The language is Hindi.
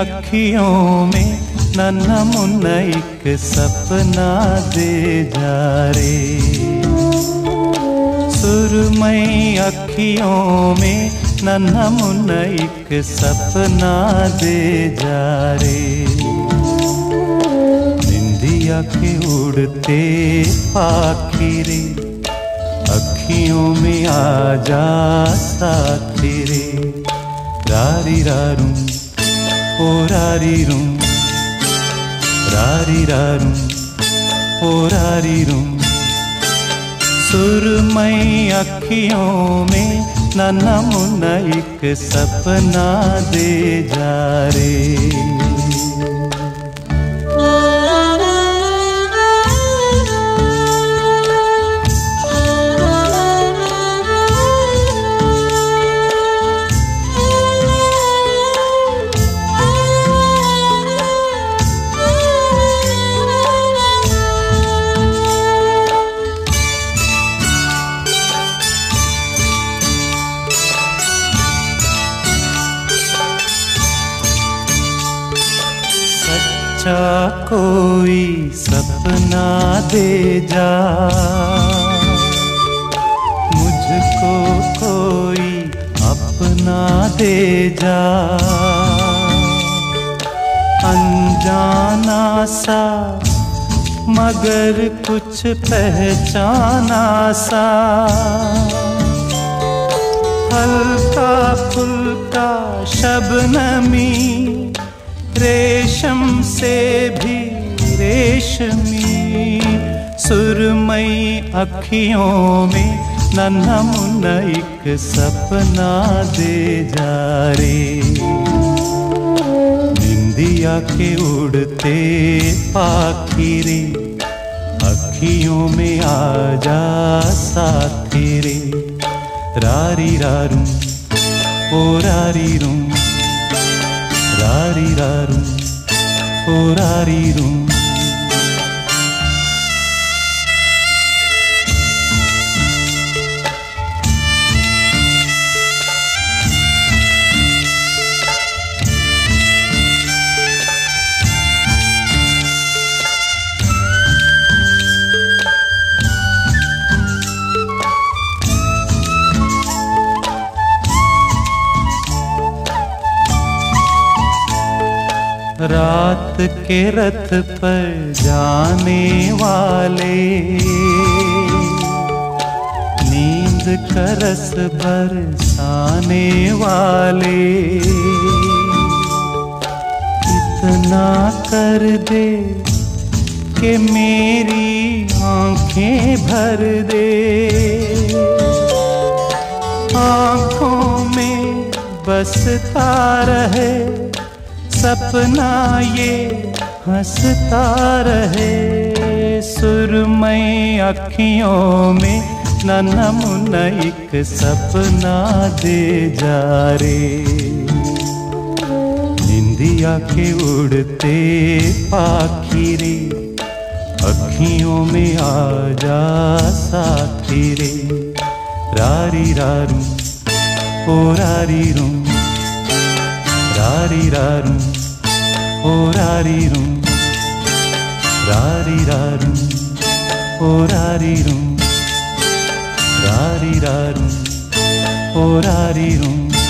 अखियों में नन्हा मुन्ना एक सपना दे जा रे। सुरमई अखियों में नन्हा मुन्ना एक सपना दे जा रे। निंदिया के उड़ते पाखी रे, अखियों में आ जा साथी रे। रारी रारूं ओ रारी रूं, रारी रारूं ओ रारी रूं। सुरमई अखियों में नन्हा मुन्ना एक सपना दे जा रे। सच्चा कोई सपना दे जा, मुझको कोई अपना दे जा। अनजाना सा मगर कुछ पहचाना सा, हल्का फुल्का शबनमी रेशम से भी रेशमी। सुरमई अखियों में नन्हा मुन्ना एक सपना दे जा रे। निंदिया के उड़ते पाखी रे, अखियों में आ जा साथी रे। रारी रारूं ओ रारी रूं, रारी रारूं ओ रारी रूं। रात के रथ पर जाने वाले, नींद का रस बरसाने वाले। इतना कर दे कि मेरी आंखें भर दे, आंखों में बसता रहे सपना ये हंसता रहे। सुरमई अखियों में नन्हा मुन्ना एक सपना दे जा रे। निंदिया के उड़ते पाखी रे, अखियों में आ जा साथी रे। रारी रारूं ओ रारी रूं, रारी रारूं ओ रारी रूं। रारी रारूं ओ रारी रूं, रारी रारूं ओ रारी रूं।